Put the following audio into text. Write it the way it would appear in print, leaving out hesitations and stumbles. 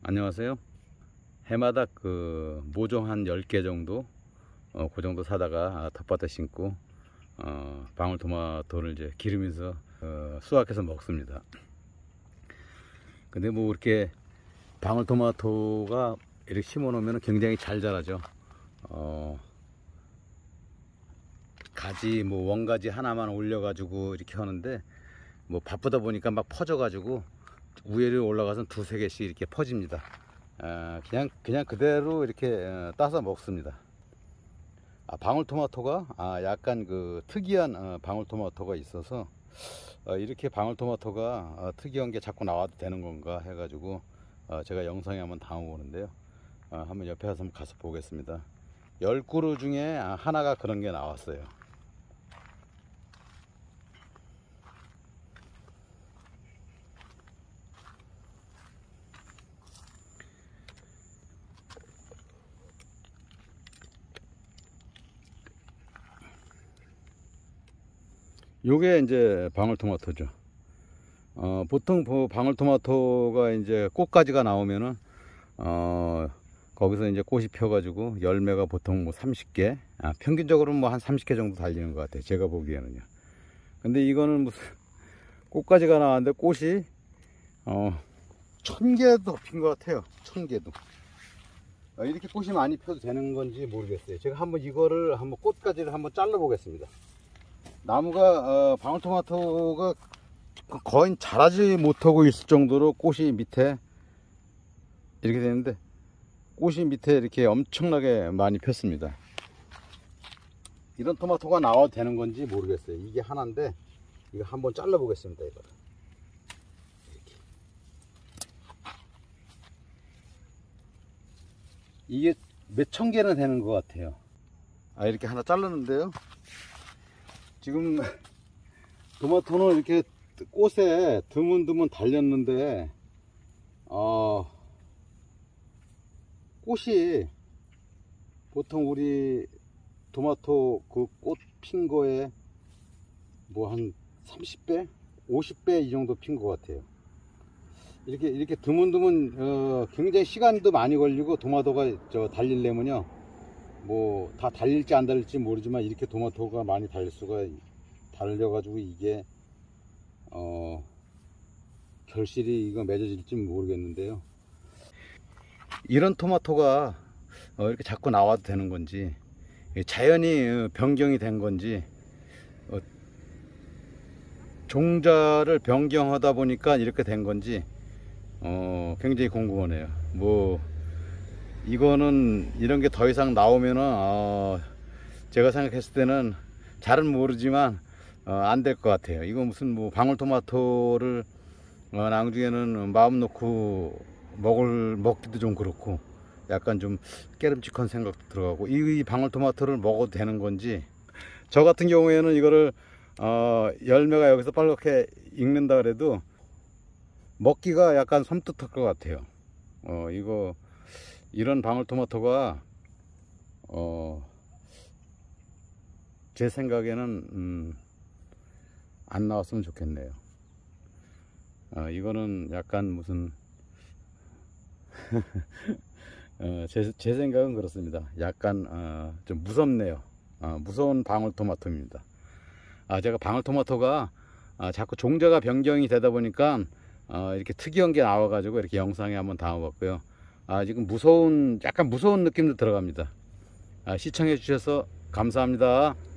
안녕하세요. 해마다 그 모종 한 10개 정도 그 정도 사다가 텃밭에 심고 방울토마토를 이제 기르면서 수확해서 먹습니다. 근데 뭐 이렇게 방울토마토가 이렇게 심어 놓으면 굉장히 잘 자라죠. 가지 뭐 원가지 하나만 올려 가지고 이렇게 하는데 뭐 바쁘다 보니까 막 퍼져 가지고 위에를 올라가서 두세 개씩 이렇게 퍼집니다. 그냥 그대로 이렇게 따서 먹습니다. 방울토마토가 약간 그 특이한 방울토마토가 있어서 이렇게 방울토마토가 특이한 게 자꾸 나와도 되는 건가 해가지고 제가 영상에 한번 담아보는데요. 한번 옆에 가서 한번 가서 보겠습니다. 10그루 중에 하나가 그런 게 나왔어요. 요게 이제 방울토마토죠. 보통 방울토마토가 이제 꽃가지가 나오면은 거기서 이제 꽃이 펴가지고 열매가 보통 뭐 30개, 평균적으로 뭐 한 30개 정도 달리는 것 같아요. 제가 보기에는요. 근데 이거는 무슨 꽃가지가 나왔는데 꽃이 1000개도 핀 것 같아요. 1000개도. 이렇게 꽃이 많이 펴도 되는 건지 모르겠어요. 제가 한번 이거를 한번 꽃가지를 한번 잘라 보겠습니다. 나무가 방울토마토가 거의 자라지 못하고 있을 정도로 꽃이 밑에 이렇게 되는데 꽃이 밑에 이렇게 엄청나게 많이 폈습니다. 이런 토마토가 나와도 되는 건지 모르겠어요. 이게 하나인데 이거 한번 잘라 보겠습니다. 이거 이게 몇천 개는 되는 것 같아요. 이렇게 하나 잘랐는데요. 지금 토마토는 이렇게 꽃에 드문드문 달렸는데 꽃이 보통 우리 토마토 그 꽃 핀 거에 뭐 한 30배 50배 이 정도 핀 것 같아요. 이렇게 드문드문 굉장히 시간도 많이 걸리고 토마토가 달리려면요 뭐 다 달릴지 안 달릴지 모르지만 이렇게 토마토가 많이 달려가지고 이게 결실이 이거 맺어질지 모르겠는데요. 이런 토마토가 이렇게 자꾸 나와도 되는 건지 자연히 변경이 된 건지 종자를 변경하다 보니까 이렇게 된 건지 굉장히 궁금하네요. 뭐 이거는 이런 게 더 이상 나오면은 제가 생각했을 때는 잘은 모르지만 안 될 것 같아요. 이거 무슨 뭐 방울토마토를 나중에는 마음 놓고 먹기도 좀 그렇고 약간 좀 깨름직한 생각도 들어가고 이 방울토마토를 먹어도 되는 건지 저 같은 경우에는 이거를 열매가 여기서 빨갛게 익는다 그래도 먹기가 약간 섬뜩할 것 같아요. 이런 방울토마토가 제 생각에는 안 나왔으면 좋겠네요. 이거는 약간 무슨 제 생각은 그렇습니다. 약간 좀 무섭네요. 무서운 방울토마토입니다. 제가 방울토마토가 자꾸 종자가 변경이 되다 보니까 이렇게 특이한 게 나와 가지고 이렇게 영상에 한번 담아봤고요. 지금 약간 무서운 느낌도 들어갑니다. 시청해 주셔서 감사합니다.